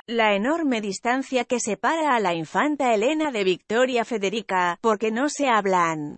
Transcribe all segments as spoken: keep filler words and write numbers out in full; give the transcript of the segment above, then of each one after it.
la enorme distancia que separa a la infanta Elena de Victoria Federica, porque no se hablan.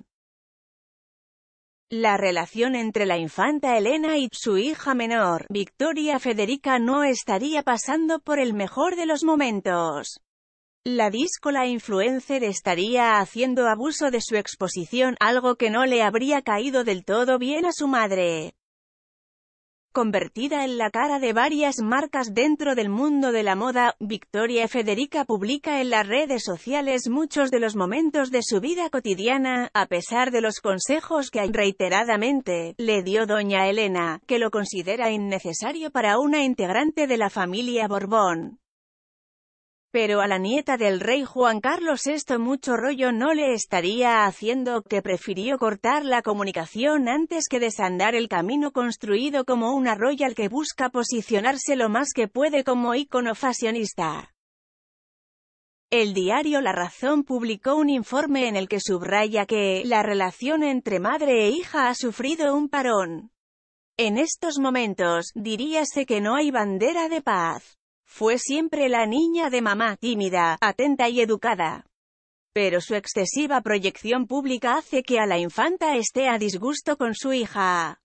La relación entre la infanta Elena y su hija menor, Victoria Federica, no estaría pasando por el mejor de los momentos. La díscola influencer estaría haciendo abuso de su exposición, algo que no le habría caído del todo bien a su madre. Convertida en la cara de varias marcas dentro del mundo de la moda, Victoria Federica publica en las redes sociales muchos de los momentos de su vida cotidiana, a pesar de los consejos que reiteradamente le dio doña Elena, que lo considera innecesario para una integrante de la familia Borbón. Pero a la nieta del rey Juan Carlos esto mucho rollo no le estaría haciendo, que prefirió cortar la comunicación antes que desandar el camino construido como una royal que busca posicionarse lo más que puede como ícono fashionista. El diario La Razón publicó un informe en el que subraya que la relación entre madre e hija ha sufrido un parón. En estos momentos, diríase que no hay bandera de paz. Fue siempre la niña de mamá, tímida, atenta y educada. Pero su excesiva proyección pública hace que a la infanta esté a disgusto con su hija.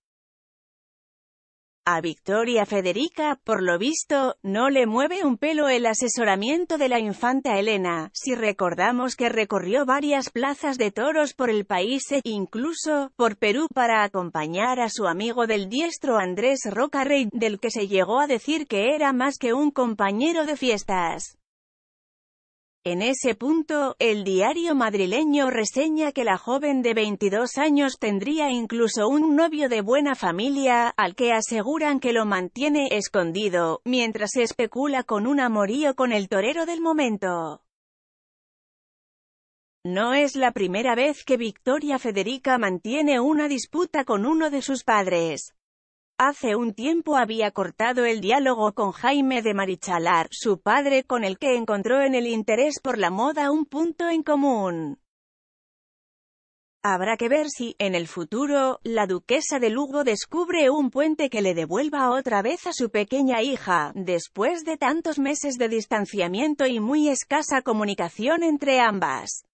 A Victoria Federica, por lo visto, no le mueve un pelo el asesoramiento de la infanta Elena, si recordamos que recorrió varias plazas de toros por el país e, incluso, por Perú para acompañar a su amigo del diestro Andrés Roca Rey, del que se llegó a decir que era más que un compañero de fiestas. En ese punto, el diario madrileño reseña que la joven de veintidós años tendría incluso un novio de buena familia, al que aseguran que lo mantiene escondido, mientras se especula con un amorío con el torero del momento. No es la primera vez que Victoria Federica mantiene una disputa con uno de sus padres. Hace un tiempo había cortado el diálogo con Jaime de Marichalar, su padre, con el que encontró en el interés por la moda un punto en común. Habrá que ver si, en el futuro, la duquesa de Lugo descubre un puente que le devuelva otra vez a su pequeña hija, después de tantos meses de distanciamiento y muy escasa comunicación entre ambas.